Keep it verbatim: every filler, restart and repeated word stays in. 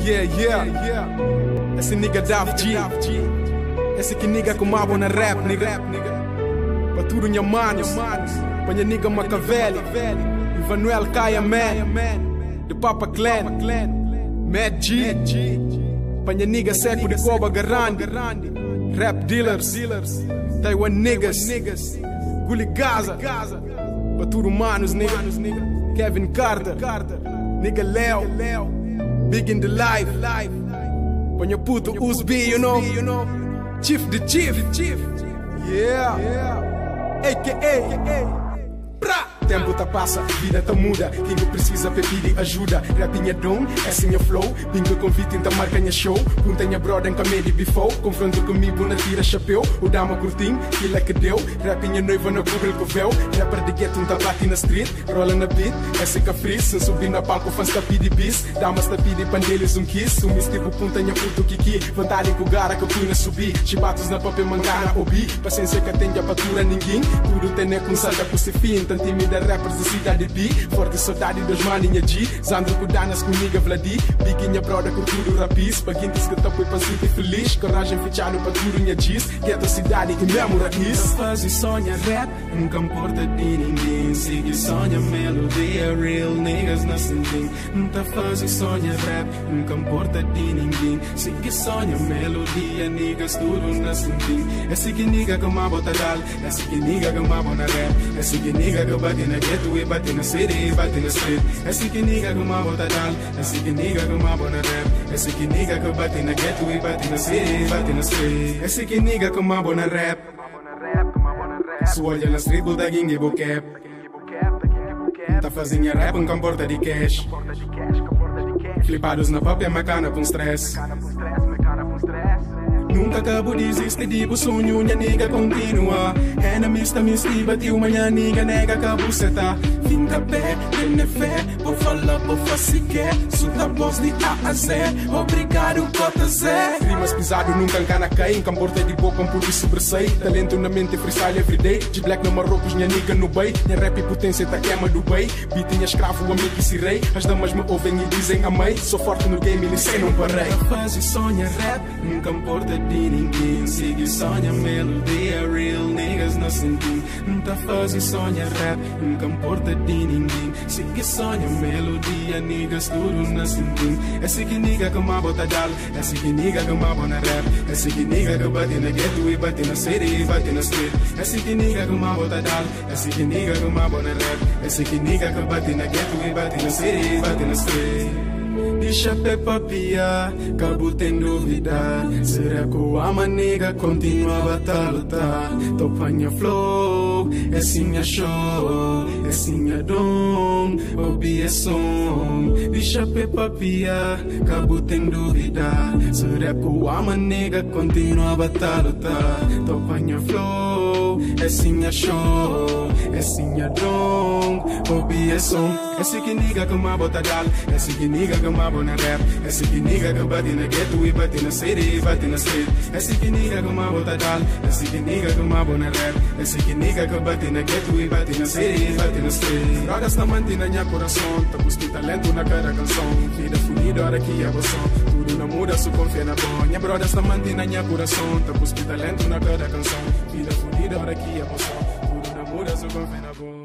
Yeah, yeah, yeah. Esse nigga Dav G. Esse que nigga comabo na rap, nigga. Pra tudo minha manos. Pra minha nigga Machiavelli. Ivanuel Kaya Man. The Papa Clan. Mad G. Pra minha nigga Seco de Koba Garandi. Rap dealers. Taiwan niggas. Gully Gaza. Pra tudo manos, nigga. Kevin Carter. Nigga Leo. Big in the life. When you put the Uzbi, you know. Chief the chief. Yeah. A K A. Tempo tá passa, vida tá muda. Quem precisa pedir ajuda. Rapinha dom, essa minha flow. Pinga convite, então marca minha show. Punta minha brother, comédia before. Confronto comigo na tira chapéu. O dama curtinho, que é que deu. Rapinha noiva no Google com véu. Rapper de gueto, um tá bate na street. Rola na beat, essa que é free. Se subir na palco, fãs tá pedi bis. Damas tá pedi pandeles, um kiss. Um tipo punta minha puto kiki. Vantagem com o gara que eu fui na subir. Chibatos na papel mangana, obi. Paciência que tem a patura ninguém. Tudo tem com salda por se fim. Tan tímida rappers da cidade B. Forte saudade dos maninha G. Zandro com danas comigo Vladi. Biquinha broda com tudo rapis. Paguintes que topo e pancito feliz. Coragem fechado pra tudo minha G's. Gueto cidade e mesmo raiz. Faz e sonha rap. Nunca importa de ninguém. Sigue sonha melodia. Real niggas na sending. Nunca faz e sonha rap. Nunca importa de ninguém. Sigue sonha melodia. Niggas tudo na sending. Esse que nigga com uma bota dal. Esse que nigga com uma bona rap. Esse que nigga que bate na ghetto e bate na city, bate na street. Esse que nigga com uma bota dal. Esse que nigga com uma bona rap. Esse que nigga que bate na ghetto e bate na city, bate na street. Esse que nigga com uma bona rap. Se olha nas tribos da Gingy Bocap. Tá fazendo rap com comporta de cash. Flipados na papel macana com stress. Nunca acabo de existir, tipo sonho, minha nigga continua. Enemies tá me esquiva, tio, minha nigga nega que a buceta. Finca pé, tem fé, por falar, por fazer que. Suta voz de A a Z, obrigado, cota Zé. Rimas pisado, nunca encana cair. Camporta de boca, um puro sobressai. Talento na mente, freestyle everyday. De black na Marrocos, minha nigga no bay. Minha rap e potência tá queima do bay. Beat minha escravo, amigo e cirei. As damas me ouvem e dizem amei. Sou forte no game, eles sei, não parei. Faz e sonha rap, nunca importa de ninguém. Sigue sonha melodia, real niggas na sending. Nunca faz e sonha rap, nunca importa de ninguém. Sigue sonha melodia, niggas tudo na sending. Esse que nigga que uma bota dal. Esse que nigga que uma bona rap. Esse que nigga que bate na ghetto e bate na city, bate na street. Esse que nigga que uma bota dal. Esse que nigga que uma bona rap. Esse que nigga que bate na ghetto e bate na city, bate na street. Deixa Peppa Pia, cabo tem dúvida. Será que o ama nega continua a lutar? Topa minha flow, esse minha show, esse minha dom, obi é som. Deixa Peppa Pia, cabo tem dúvida. Será que o ama nega continua a lutar? Topa minha flow, esse minha show, esse minha dom, obi é som. Esse que nigga com uma bota dal, esse que nigga com uma bona rap. Esse que nigga que bate na ghetto e bate na city, bate na street. Esse que nigga com uma bota dal, esse que nigga com uma bona rap. Esse que nigga que bate na ghetto e bate na city, bate na street. Drogas na mente na minha coração, tá buscando talento na cada canção. Vida funida, hora que é você. Tudo não muda, só confia na bom. Minha brothers na mente na minha coração, tá buscando talento na cada canção. Vida funida, hora que é você. Tudo não muda, só confia na bom.